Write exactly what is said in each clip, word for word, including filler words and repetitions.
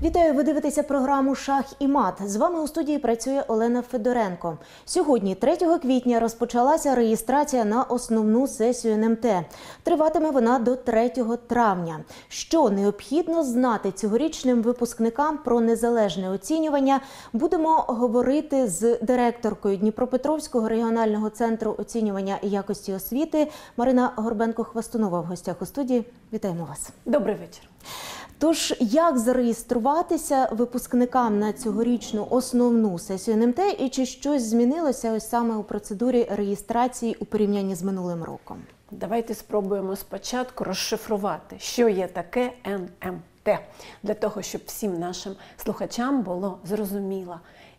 Вітаю, ви дивитеся програму «Шах і мат». З вами у студії працює Олена Федоренко. Сьогодні, третього квітня, розпочалася реєстрація на основну сесію ен ем те. Триватиме вона до третього травня. Що необхідно знати цьогорічним випускникам про незалежне оцінювання, будемо говорити з директоркою Дніпропетровського регіонального центру оцінювання і якості освіти Марина Горбенко-Хвастунова в гостях у студії. Вітаємо вас. Добрий вечір. Тож, як зареєструватися випускникам на цьогорічну основну сесію ен ем те і чи щось змінилося ось саме у процедурі реєстрації у порівнянні з минулим роком? Давайте спробуємо спочатку розшифрувати, що є таке ен ем те, для того, щоб всім нашим слухачам було зрозуміло,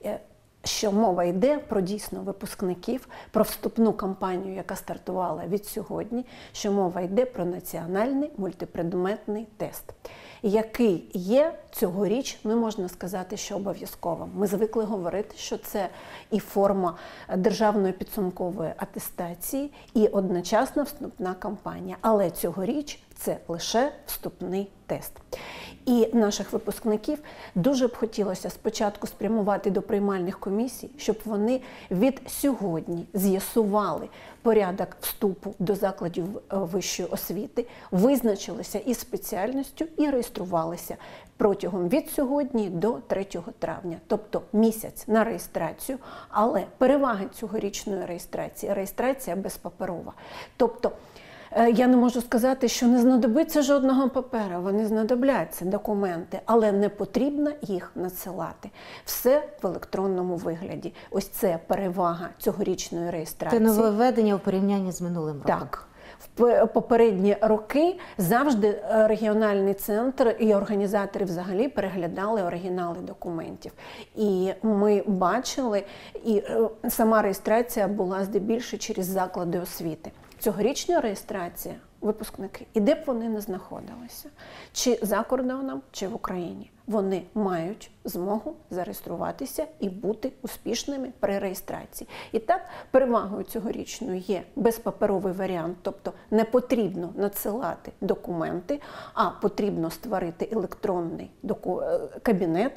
що мова йде про дійсно випускників, про вступну кампанію, яка стартувала від сьогодні, що мова йде про національний мультипредметний тест, який є цьогоріч, ну, можна сказати, що обов'язковим. Ми звикли говорити, що це і форма державної підсумкової атестації, і одночасна вступна кампанія. Але цьогоріч це лише вступний тест. І наших випускників дуже б хотілося спочатку спрямувати до приймальних комісій, щоб вони від сьогодні з'ясували порядок вступу до закладів вищої освіти, визначилися із спеціальністю і реєструвалися протягом від сьогодні до третього травня, тобто місяць на реєстрацію, але переваги цьогорічної реєстрації – реєстрація безпаперова. Тобто я не можу сказати, що не знадобиться жодного паперу, вони знадобляться, документи, але не потрібно їх надсилати. Все в електронному вигляді. Ось це перевага цьогорічної реєстрації. Це нововведення у порівнянні з минулим роком. Так. В попередні роки завжди регіональний центр і організатори взагалі переглядали оригінали документів. І ми бачили, і сама реєстрація була здебільшого через заклади освіти. Цьогорічна реєстрація, випускники, і де б вони не знаходилися, чи за кордоном, чи в Україні, вони мають змогу зареєструватися і бути успішними при реєстрації. І так, перевагою цьогорічною є безпаперовий варіант, тобто не потрібно надсилати документи, а потрібно створити електронний кабінет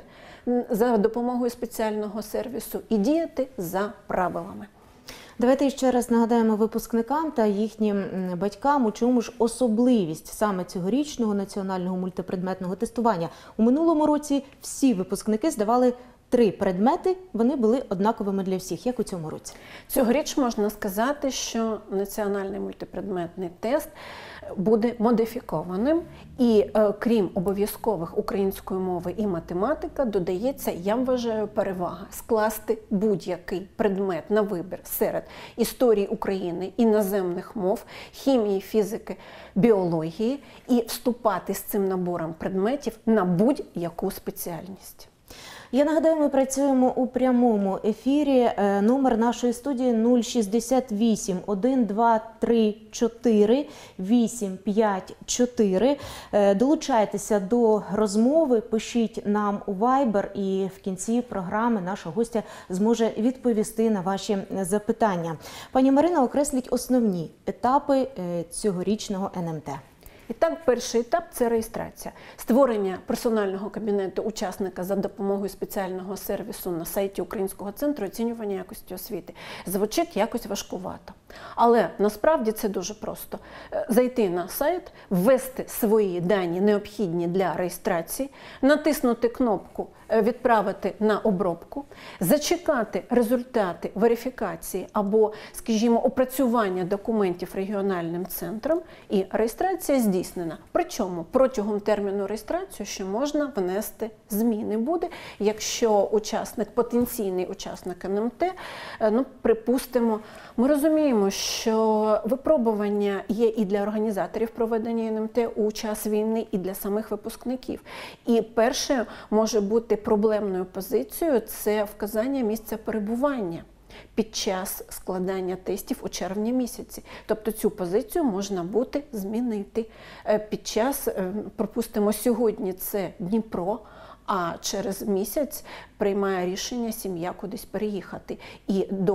за допомогою спеціального сервісу і діяти за правилами. Давайте ще раз нагадаємо випускникам та їхнім батькам, у чому ж особливість саме цьогорічного національного мультипредметного тестування. У минулому році всі випускники здавали три предмети, вони були однаковими для всіх. Як у цьому році? Цьогоріч можна сказати, що національний мультипредметний тест буде модифікованим і е, крім обов'язкових української мови і математика, додається, я вважаю, перевага скласти будь-який предмет на вибір серед історії України, іноземних мов, хімії, фізики, біології і вступати з цим набором предметів на будь-яку спеціальність. Я нагадаю, ми працюємо у прямому ефірі. Номер нашої студії нуль шістдесят вісім один два три чотири вісім п'ять чотири. Долучайтеся до розмови, пишіть нам у Viber, і в кінці програми наша гостя зможе відповісти на ваші запитання. Пані Марина, окресліть основні етапи цьогорічного ен ем те. І так, перший етап – це реєстрація. Створення персонального кабінету учасника за допомогою спеціального сервісу на сайті Українського центру оцінювання якості освіти. Звучить якось важкувато. Але насправді це дуже просто. Зайти на сайт, ввести свої дані, необхідні для реєстрації, натиснути кнопку «Відправити на обробку», зачекати результати верифікації або, скажімо, опрацювання документів регіональним центром, і реєстрація здійснена. Причому протягом терміну реєстрації ще можна внести зміни буде, якщо учасник, потенційний учасник ен ем те, ну, припустимо, ми розуміємо, що випробування є і для організаторів проведення ен ем те у час війни, і для самих випускників. І перше може бути проблемною позицією – це вказання місця перебування під час складання тестів у червні місяці. Тобто цю позицію можна буде змінити під час, припустимо, сьогодні це Дніпро, а через місяць приймає рішення сім'я кудись переїхати. І до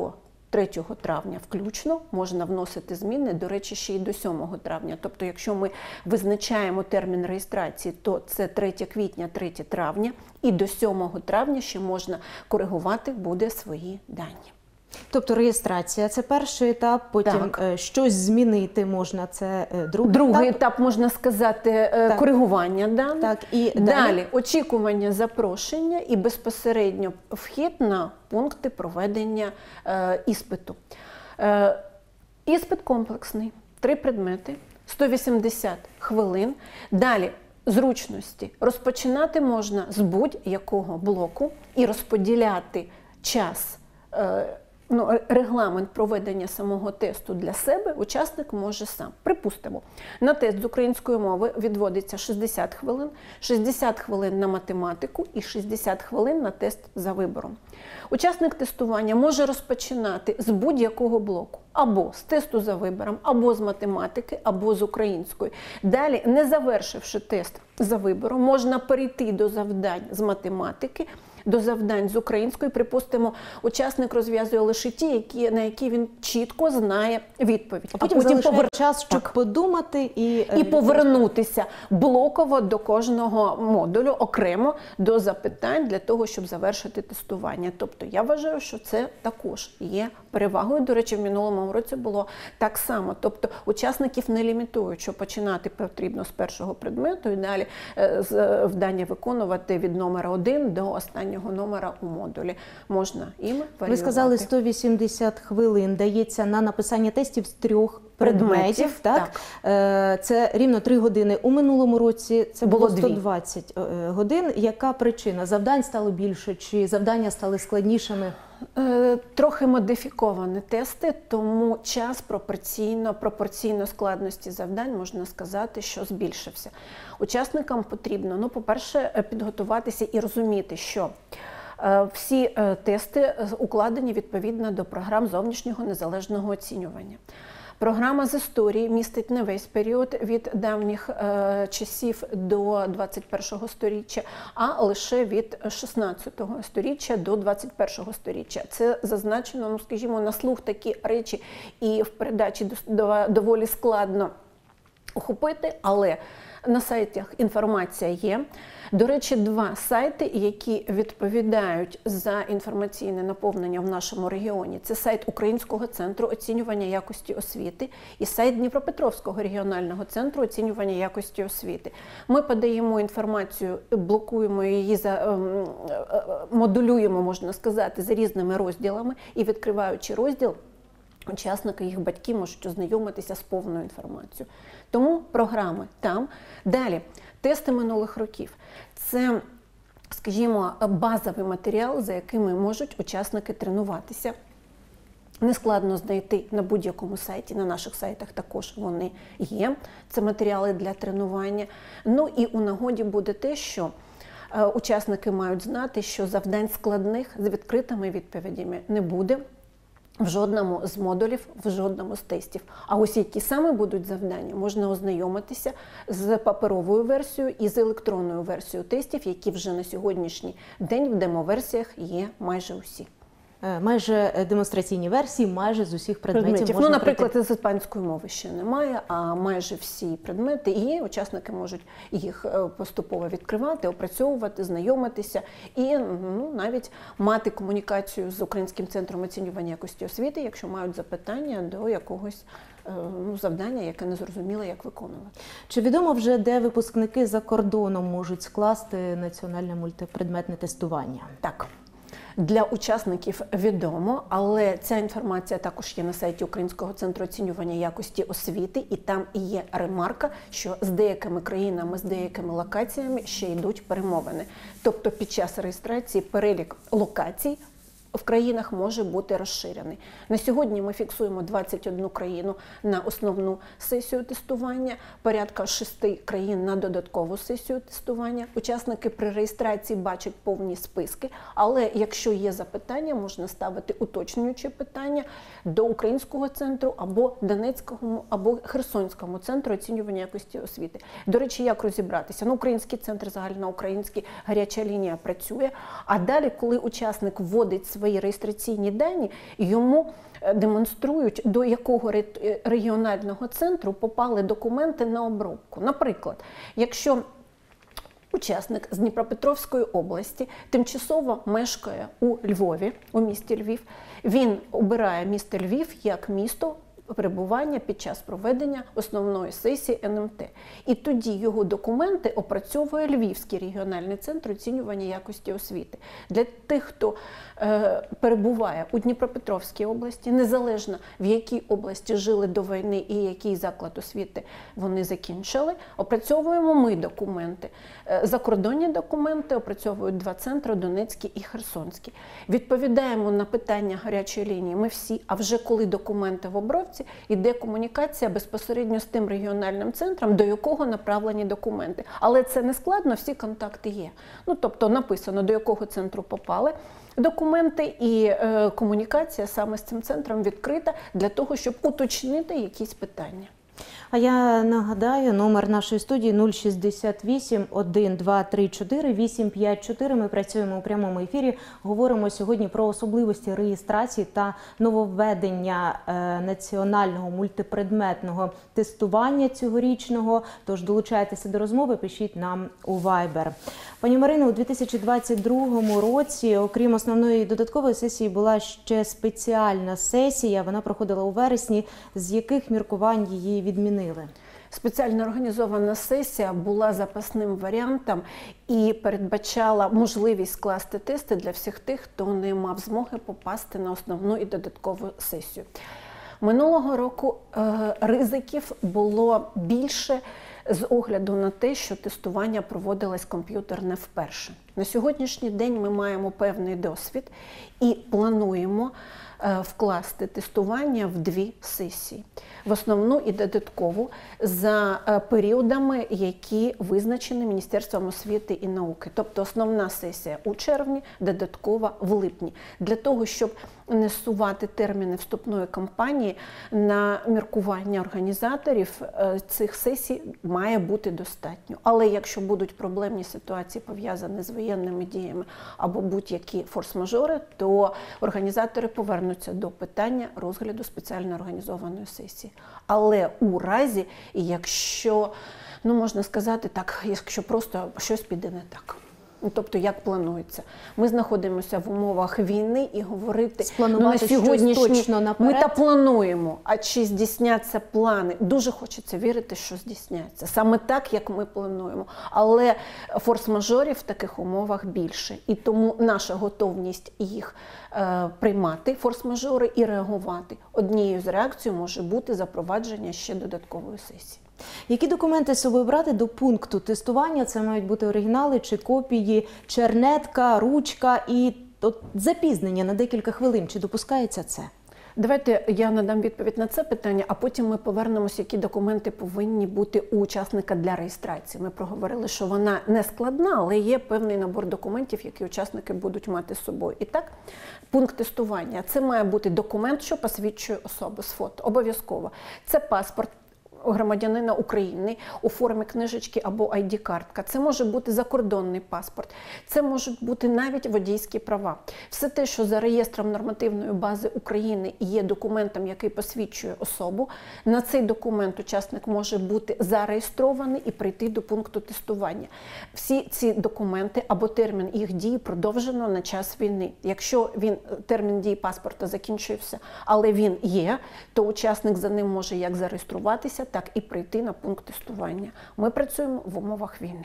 третього травня включно можна вносити зміни, до речі, ще й до сьомого травня. Тобто, якщо ми визначаємо термін реєстрації, то це третє квітня, третє травня, і до сьомого травня ще можна коригувати буде свої дані. Тобто реєстрація – це перший етап, потім Так. щось змінити можна – це другий, Другий етап. етап, можна сказати, Так. коригування даних. Так, і далі? Далі очікування запрошення і безпосередньо вхід на пункти проведення е, іспиту. Е, іспит комплексний, три предмети, сто вісімдесят хвилин. Далі зручності. Розпочинати можна з будь-якого блоку і розподіляти час, е, ну, регламент проведення самого тесту для себе учасник може сам. Припустимо, на тест з української мови відводиться шістдесят хвилин, шістдесят хвилин на математику і шістдесят хвилин на тест за вибором. Учасник тестування може розпочинати з будь-якого блоку, або з тесту за вибором, або з математики, або з української. Далі, не завершивши тест за вибором, можна перейти до завдань з математики, до завдань з української. Припустимо, учасник розв'язує лише ті, які, на які він чітко знає відповідь. А потім, а потім повер... час, щоб так. подумати і... І повернутися блоково до кожного модулю, окремо до запитань для того, щоб завершити тестування. Тобто я вважаю, що це також є перевагою. До речі, в минулому році було так само. Тобто учасників не лімітують, що починати потрібно з першого предмету і далі завдання виконувати від номера один до останнього номера у модулі. Можна їм варіювати. Ви сказали, сто вісімдесят хвилин дається на написання тестів з трьох предметів. предметів так? так? Це рівно три години. У минулому році це було, було сто двадцять годин. Яка причина? Завдань стало більше чи завдання стали складнішими? Трохи модифіковані тести, тому час пропорційно, пропорційно складності завдань, можна сказати, що збільшився. Учасникам потрібно, ну, по-перше, підготуватися і розуміти, що всі тести укладені відповідно до програм зовнішнього незалежного оцінювання. Програма з історії містить не весь період від давніх е, часів до двадцять першого сторіччя, а лише від шістнадцятого сторіччя до двадцять першого сторіччя. Це зазначено, ну, скажімо, на слух такі речі і в передачі доволі складно охопити, але на сайтах інформація є. До речі, два сайти, які відповідають за інформаційне наповнення в нашому регіоні. Це сайт Українського центру оцінювання якості освіти і сайт Дніпропетровського регіонального центру оцінювання якості освіти. Ми подаємо інформацію, блокуємо її, за, модулюємо, можна сказати, за різними розділами і, відкриваючи розділ, учасники, їх батьки можуть ознайомитися з повною інформацією. Тому програми там. Далі, тести минулих років. Це, скажімо, базовий матеріал, за якими можуть учасники тренуватися. Нескладно знайти на будь-якому сайті, на наших сайтах також вони є. Це матеріали для тренування. Ну і у нагоді буде те, що учасники мають знати, що завдань складних з відкритими відповідями не буде в жодному з модулів, в жодному з тестів. А ось які саме будуть завдання, можна ознайомитися з паперовою версією і з електронною версією тестів, які вже на сьогоднішній день в демоверсіях є майже усі. Майже демонстраційні версії, майже з усіх предметів, предметів. Ну, наприклад, з іспанської мови ще немає, а майже всі предмети є, учасники можуть їх поступово відкривати, опрацьовувати, знайомитися і, ну, навіть мати комунікацію з Українським центром оцінювання якості освіти, якщо мають запитання до якогось, ну, завдання, яке не зрозуміло, як виконувати. Чи відомо вже, де випускники за кордоном можуть скласти національне мультипредметне тестування? Так. Для учасників відомо, але ця інформація також є на сайті Українського центру оцінювання якості освіти, і там і є ремарка, що з деякими країнами, з деякими локаціями ще йдуть перемовини. Тобто під час реєстрації перелік локацій в країнах може бути розширений. На сьогодні ми фіксуємо двадцять одну країну на основну сесію тестування, порядка шести країн на додаткову сесію тестування. Учасники при реєстрації бачать повні списки, але якщо є запитання, можна ставити уточнюючі питання до Українського центру або Донецького, або Херсонському центру оцінювання якості освіти. До речі, як розібратися? Ну, Український центр, загальноукраїнський, гаряча лінія працює, а далі, коли учасник вводить свої свої реєстраційні дані, йому демонструють, до якого регіонального центру попали документи на обробку. Наприклад, якщо учасник з Дніпропетровської області тимчасово мешкає у Львові, у місті Львів, він обирає місто Львів як місто перебування під час проведення основної сесії ен ем те. І тоді його документи опрацьовує Львівський регіональний центр оцінювання якості освіти. Для тих, хто е, перебуває у Дніпропетровській області, незалежно в якій області жили до війни і який заклад освіти вони закінчили, опрацьовуємо ми документи. Е, закордонні документи опрацьовують два центри – Донецький і Херсонський. Відповідаємо на питання гарячої лінії ми всі, а вже коли документи в обробці, іде комунікація безпосередньо з тим регіональним центром, до якого направлені документи. Але це не складно, всі контакти є. Ну, тобто написано, до якого центру попали документи, і е, комунікація саме з цим центром відкрита для того, щоб уточнити якісь питання. А я нагадаю, номер нашої студії нуль шістдесят вісім, один два три чотири, вісім п'ять чотири. Ми працюємо у прямому ефірі. Говоримо сьогодні про особливості реєстрації та нововведення е, національного мультипредметного тестування цьогорічного. Тож долучайтеся до розмови, пишіть нам у Viber. Пані Марино, у дві тисячі двадцять другому році, окрім основної додаткової сесії, була ще спеціальна сесія. Вона проходила у вересні. З яких міркувань її відмінили? Спеціально організована сесія була запасним варіантом і передбачала можливість скласти тести для всіх тих, хто не мав змоги попасти на основну і додаткову сесію. Минулого року е, ризиків було більше з огляду на те, що тестування проводилось комп'ютерне вперше. На сьогоднішній день ми маємо певний досвід і плануємо вкласти тестування в дві сесії. В основну і додаткову за періодами, які визначені Міністерством освіти і науки. Тобто основна сесія у червні, додаткова в липні. Для того, щоб не сувати терміни вступної кампанії, на міркування організаторів цих сесій має бути достатньо. Але якщо будуть проблемні ситуації, пов'язані з воєнними діями або будь-які форс-мажори, то організатори повернуться до питання розгляду спеціально організованої сесії. Але у разі, якщо, ну можна сказати так, якщо просто щось піде не так. Тобто, як планується. Ми знаходимося в умовах війни і говорити, ну, на сьогоднішній ми та плануємо, а чи здійсняться плани. Дуже хочеться вірити, що здійсняться. Саме так, як ми плануємо. Але форс-мажорів в таких умовах більше. І тому наша готовність їх е, приймати, форс-мажори, і реагувати. Однією з реакцій може бути запровадження ще додаткової сесії. Які документи з собою брати до пункту тестування? Це мають бути оригінали чи копії, чернетка, ручка і от, запізнення на декілька хвилин. Чи допускається це? Давайте я надам відповідь на це питання, а потім ми повернемося, які документи повинні бути у учасника для реєстрації. Ми проговорили, що вона не складна, але є певний набор документів, які учасники будуть мати з собою. І так, пункт тестування. Це має бути документ, що посвідчує особу з фото. Обов'язково. Це паспорт громадянина України у формі книжечки або ай ді-картка. Це може бути закордонний паспорт. Це можуть бути навіть водійські права. Все те, що за реєстром нормативної бази України є документом, який посвідчує особу, на цей документ учасник може бути зареєстрований і прийти до пункту тестування. Всі ці документи або термін їх дії продовжено на час війни. Якщо він, термін дії паспорта закінчився, але він є, то учасник за ним може як зареєструватися, так і прийти на пункт тестування. Ми працюємо в умовах війни.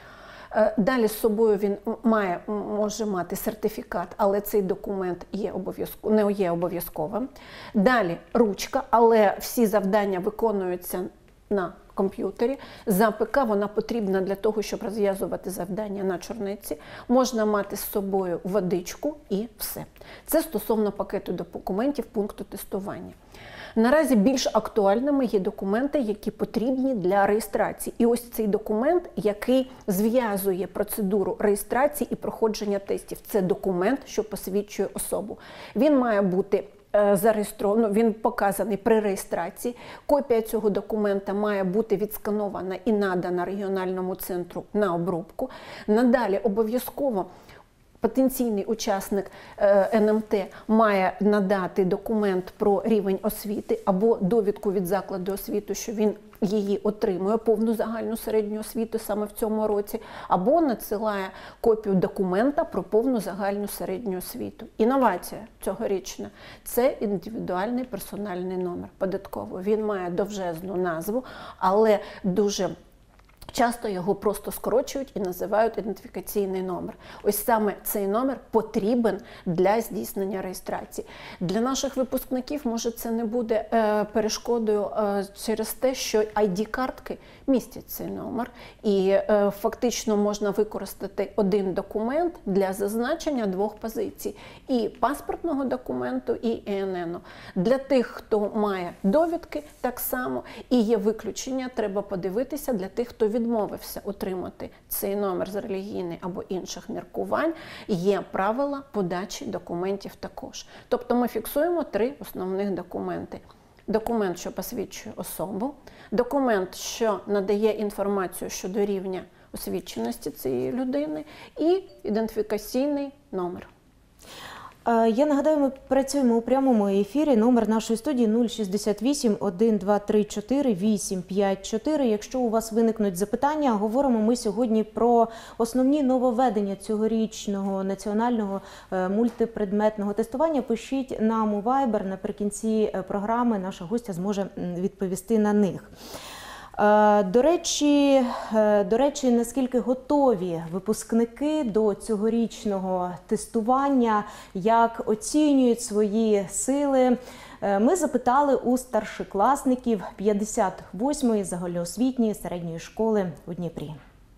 Далі з собою він має, може мати сертифікат, але цей документ є обов'язково, не є обов'язковим. Далі ручка, але всі завдання виконуються на комп'ютері. За ей пе ка вона потрібна для того, щоб розв'язувати завдання на чорниці. Можна мати з собою водичку і все. Це стосовно пакету документів пункту тестування. Наразі більш актуальними є документи, які потрібні для реєстрації. І ось цей документ, який зв'язує процедуру реєстрації і проходження тестів. Це документ, що посвідчує особу. Він має бути зареєстрований, він показаний при реєстрації. Копія цього документа має бути відсканована і надана регіональному центру на обробку. Надалі обов'язково потенційний учасник ен ем те має надати документ про рівень освіти або довідку від закладу освіти, що він її отримує, повну загальну середню освіту саме в цьому році, або надсилає копію документа про повну загальну середню освіту. Інновація цьогорічна – це індивідуальний персональний номер податковий. Він має довжезну назву, але дуже часто його просто скорочують і називають ідентифікаційний номер. Ось саме цей номер потрібен для здійснення реєстрації. Для наших випускників, може, це не буде е, перешкодою е, через те, що ай ді-картки містять цей номер. І е, фактично можна використати один документ для зазначення двох позицій. І паспортного документу, і е ен ен. Для тих, хто має довідки, так само. І є виключення, треба подивитися для тих, хто відмовився отримати цей номер з релігійних або інших міркувань, є правила подачі документів також. Тобто ми фіксуємо три основних документи. Документ, що посвідчує особу, документ, що надає інформацію щодо рівня освіченості цієї людини, і ідентифікаційний номер. Я нагадаю, ми працюємо у прямому ефірі. Номер нашої студії нуль шістдесят вісім, один два три чотири, вісім п'ять чотири. Якщо у вас виникнуть запитання, говоримо ми сьогодні про основні нововведення цьогорічного національного мультипредметного тестування. Пишіть нам у Viber, наприкінці програми наша гостя зможе відповісти на них. До речі, до речі, наскільки готові випускники до цьогорічного тестування, як оцінюють свої сили, ми запитали у старшокласників п'ятдесят восьмої загальноосвітньої середньої школи у Дніпрі.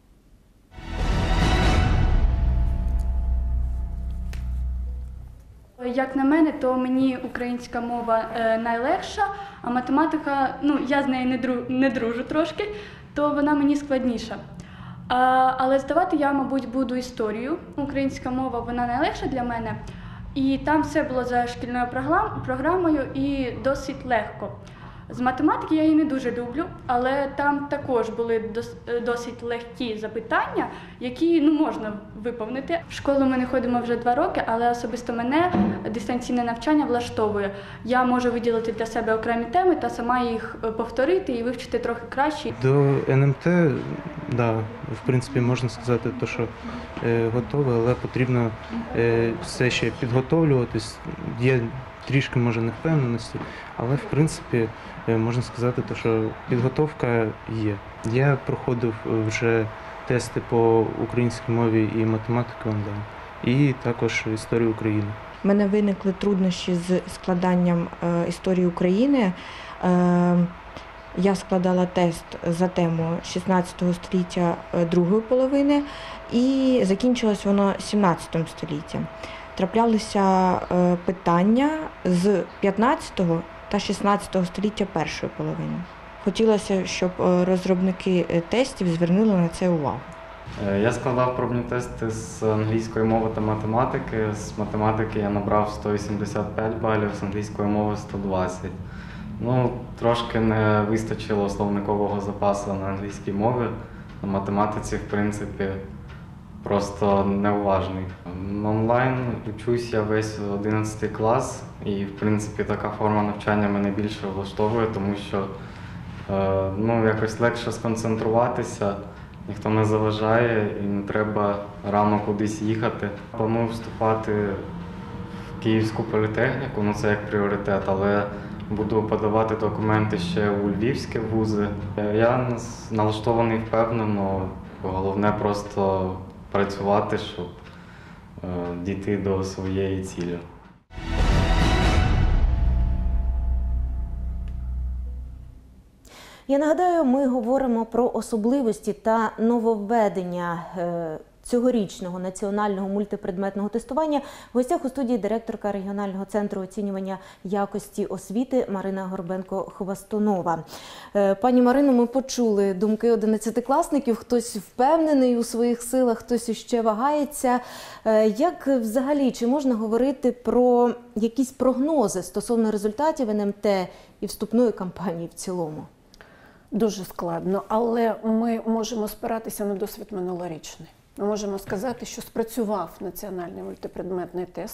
Як на мене, то мені українська мова е, найлегша, а математика, ну, я з нею не, дру, не дружу трошки, то вона мені складніша. А, але здавати я, мабуть, буду історію. Українська мова, вона найлегша для мене, і там все було за шкільною програм, програмою і досить легко. З математики я її не дуже люблю, але там також були дос, досить легкі запитання, які, ну, можна виповнити. В школу ми не ходимо вже два роки, але особисто мене дистанційне навчання влаштовує. Я можу виділити для себе окремі теми та сама їх повторити і вивчити трохи краще. До ен ем те, да, в принципі, можна сказати, то, що е, готове, але потрібно е, все ще підготовлюватись. Є трішки, може, невпевненості, але, в принципі, можна сказати, що підготовка є. Я проходив вже тести по українській мові і математиці онлайн, і також історію України. У мене виникли труднощі з складанням е, історії України. Е, я складала тест за тему шістнадцятого століття другої половини, і закінчилось воно сімнадцятим століттям. Траплялися е, питання з п'ятнадцятого та шістнадцятого століття першої половини. Хотілося, щоб розробники тестів звернули на це увагу. Я складав пробні тести з англійської мови та математики. З математики я набрав сто вісімдесят п'ять балів, з англійської мови сто двадцять. Ну, трошки не вистачило словникового запасу на англійській мові. На математиці, в принципі, просто неуважний. Онлайн вчусь я весь одинадцятий клас, і, в принципі, така форма навчання мене більше влаштовує, тому що е, ну, якось легше сконцентруватися, ніхто не заважає і не треба рано кудись їхати. Планую вступати в Київську політехніку, ну це як пріоритет, але буду подавати документи ще у львівські вузи. Я налаштований впевнено, головне просто працювати, щоб е, дійти до своєї цілі. Я нагадаю, ми говоримо про особливості та нововведення е, цьогорічного національного мультипредметного тестування. В гостях у студії директорка регіонального центру оцінювання якості освіти Марина Горбенко-Хвастунова. Пані Марино, ми почули думки одинадцятикласників. Хтось впевнений у своїх силах, хтось іще вагається. Як взагалі, чи можна говорити про якісь прогнози стосовно результатів ен ем те і вступної кампанії в цілому? Дуже складно, але ми можемо спиратися на досвід минулорічний. Ми можемо сказати, що спрацював національний мультипредметний тест,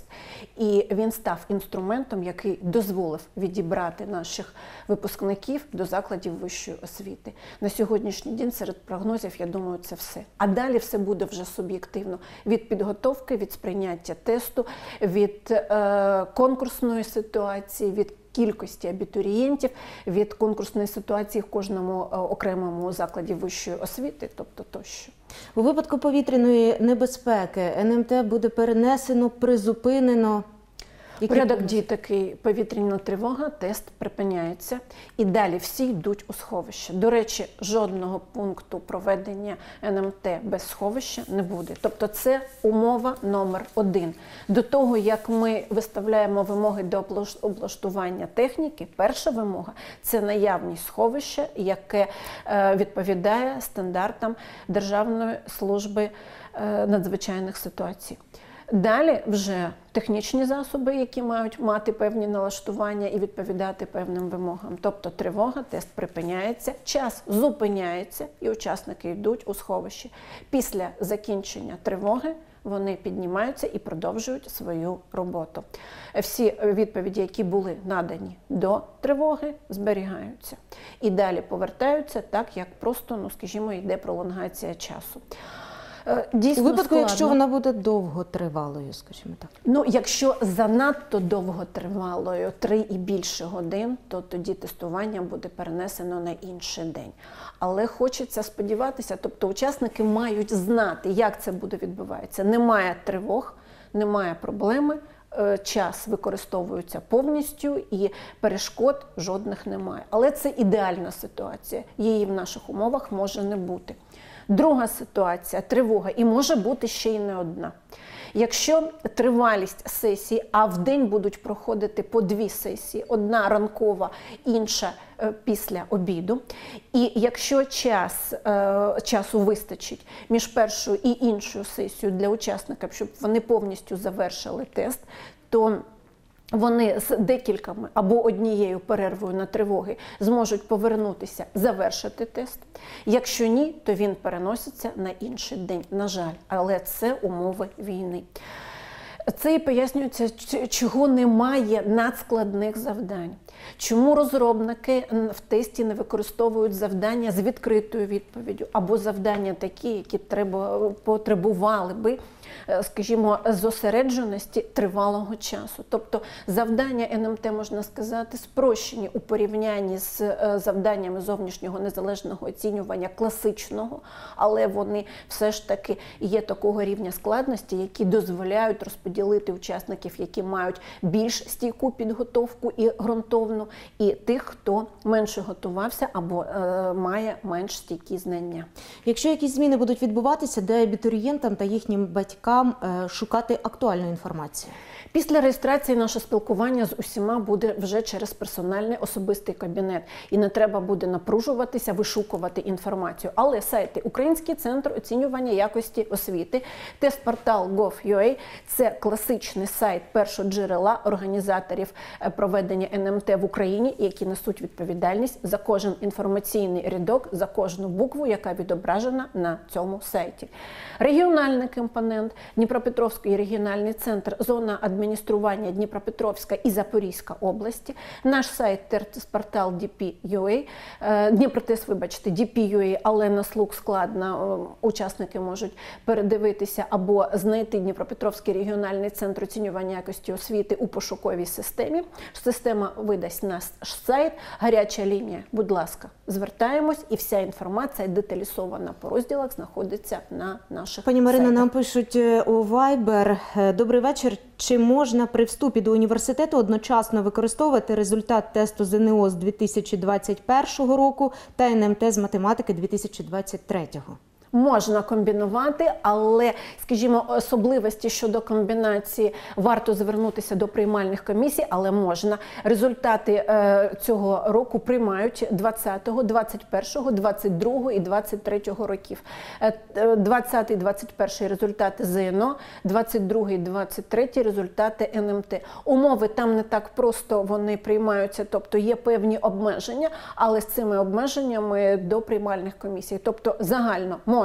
і він став інструментом, який дозволив відібрати наших випускників до закладів вищої освіти. На сьогоднішній день серед прогнозів, я думаю, це все. А далі все буде вже суб'єктивно. Від підготовки, від сприйняття тесту, від е, конкурсної ситуації, від кількості абітурієнтів, від конкурсної ситуації в кожному окремому закладі вищої освіти, тобто тощо. У випадку повітряної небезпеки ен ем те буде перенесено, призупинено? Які Порядок прогнози? дій такий: повітряна тривога, тест припиняється і далі всі йдуть у сховище. До речі, жодного пункту проведення ен ем те без сховища не буде. Тобто це умова номер один. До того, як ми виставляємо вимоги до облаштування техніки, перша вимога – це наявність сховища, яке відповідає стандартам Державної служби надзвичайних ситуацій. Далі вже технічні засоби, які мають мати певні налаштування і відповідати певним вимогам. Тобто тривога, тест припиняється, час зупиняється і учасники йдуть у сховище. Після закінчення тривоги вони піднімаються і продовжують свою роботу. Всі відповіді, які були надані до тривоги, зберігаються. І далі повертаються так, як просто, ну, скажімо, йде пролонгація часу. Дійсно У випадку, складно. якщо вона буде довготривалою, скажімо так. Ну, якщо занадто довготривалою, три і більше годин, то тоді тестування буде перенесено на інший день. Але хочеться сподіватися, тобто учасники мають знати, як це буде відбуватися. Немає тривог, немає проблеми, час використовується повністю і перешкод жодних немає. Але це ідеальна ситуація, її в наших умовах може не бути. Друга ситуація – тривога, і може бути ще й не одна. Якщо тривалість сесії, а в день будуть проходити по дві сесії, одна ранкова, інша після обіду, і якщо час, часу вистачить між першою і іншою сесією для учасників, щоб вони повністю завершили тест, то вони з декількома або однією перервою на тривоги зможуть повернутися, завершити тест. Якщо ні, то він переноситься на інший день, на жаль. Але це умови війни. Це і пояснюється, чого немає надскладних завдань. Чому розробники в тесті не використовують завдання з відкритою відповіддю або завдання такі, які треба, потребували би, скажімо, зосередженості тривалого часу. Тобто завдання ен ем те, можна сказати, спрощені у порівнянні з завданнями зовнішнього незалежного оцінювання класичного, але вони все ж таки є такого рівня складності, які дозволяють розподілити учасників, які мають більш стійку підготовку і ґрунтовну, і тих, хто менше готувався або е, має менш стійкі знання. Якщо якісь зміни будуть відбуватися, де абітурієнтам та їхнім батькам е, шукати актуальну інформацію? Після реєстрації наше спілкування з усіма буде вже через персональний особистий кабінет. І не треба буде напружуватися, вишукувати інформацію. Але сайти Український центр оцінювання якості освіти, тестпортал гов крапка ю а – це класичний сайт першоджерела організаторів проведення ен ем те в Україні, які несуть відповідальність за кожен інформаційний рядок, за кожну букву, яка відображена на цьому сайті. Регіональний компонент – Дніпропетровський регіональний центр, зона адміністрування Дніпропетровська і Запорізька області. Наш сайт тестпортал ді пі крапка ю а, Дніпротест, вибачте, ді пі крапка ю а, але на слух складно, учасники можуть передивитися або знайти Дніпропетровський регіональний центр оцінювання якості освіти у пошуковій системі. Система видасть наш сайт, гаряча лінія, будь ласка, звертаємось, і вся інформація деталізована по розділах знаходиться на наших Пані Марино, сайтах. нам пишуть у Viber. Добрий вечір. Чи можна при вступі до університету одночасно використовувати результат тесту зе ен о з дві тисячі двадцять першого року та ен ем те з математики дві тисячі двадцять третього? Можна комбінувати, але, скажімо, особливості щодо комбінації варто звернутися до приймальних комісій, але можна. Результати е, цього року приймають двадцятого, двадцять першого, двадцять другого і двадцять третього років. двадцятий, двадцять перший результати зе ен о, двадцять другий, двадцять третій результати ен ем те. Умови там не так просто вони приймаються, тобто є певні обмеження, але з цими обмеженнями до приймальних комісій. Тобто загально можна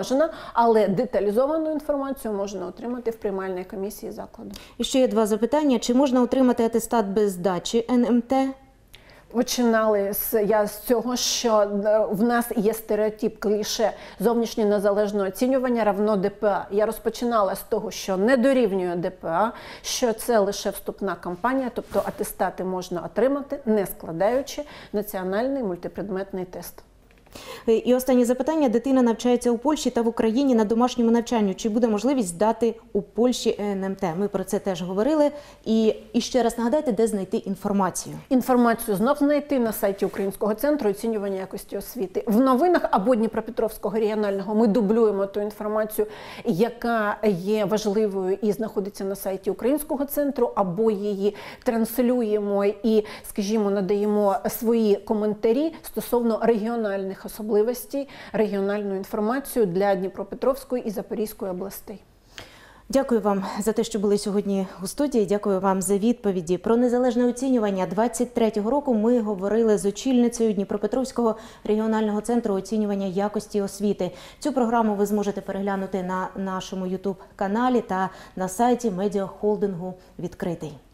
можна, але деталізовану інформацію можна отримати в приймальній комісії закладу. І ще є два запитання. Чи можна отримати атестат без здачі ен ем те? Починали з, я з цього, що в нас є стереотип, кліше зовнішнє незалежне оцінювання равно де пе а. Я розпочинала з того, що не дорівнює де пе а, що це лише вступна кампанія, тобто атестати можна отримати, не складаючи національний мультипредметний тест. І останнє запитання. Дитина навчається у Польщі та в Україні на домашньому навчанню. Чи буде можливість здати у Польщі ен ем те? Ми про це теж говорили. І, і ще раз нагадайте, де знайти інформацію. Інформацію знов знайти на сайті Українського центру оцінювання якості освіти. В новинах або Дніпропетровського регіонального ми дублюємо ту інформацію, яка є важливою і знаходиться на сайті Українського центру, або її транслюємо і, скажімо, надаємо свої коментарі стосовно регіональних особливостей, регіональну інформацію для Дніпропетровської і Запорізької областей. Дякую вам за те, що були сьогодні у студії. Дякую вам за відповіді. Про незалежне оцінювання двадцять третього року ми говорили з очільницею Дніпропетровського регіонального центру оцінювання якості освіти. Цю програму ви зможете переглянути на нашому ютуб-каналі та на сайті медіахолдингу «Відкритий».